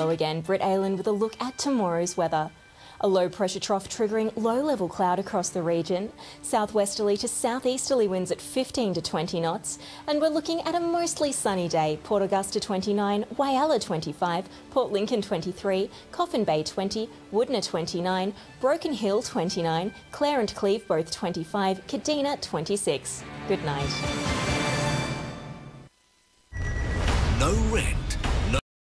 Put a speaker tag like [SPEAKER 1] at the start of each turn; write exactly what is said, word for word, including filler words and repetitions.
[SPEAKER 1] Hello again, Britt Aylan with a look at tomorrow's weather. A low pressure trough triggering low-level cloud across the region, southwesterly to southeasterly winds at fifteen to twenty knots, and we're looking at a mostly sunny day. Port Augusta twenty-nine, Whyalla twenty-five, Port Lincoln twenty-three, Coffin Bay twenty, Woodner twenty-nine, Broken Hill twenty-nine, Clare and Cleve both twenty-five, Kadina twenty-six. Good night.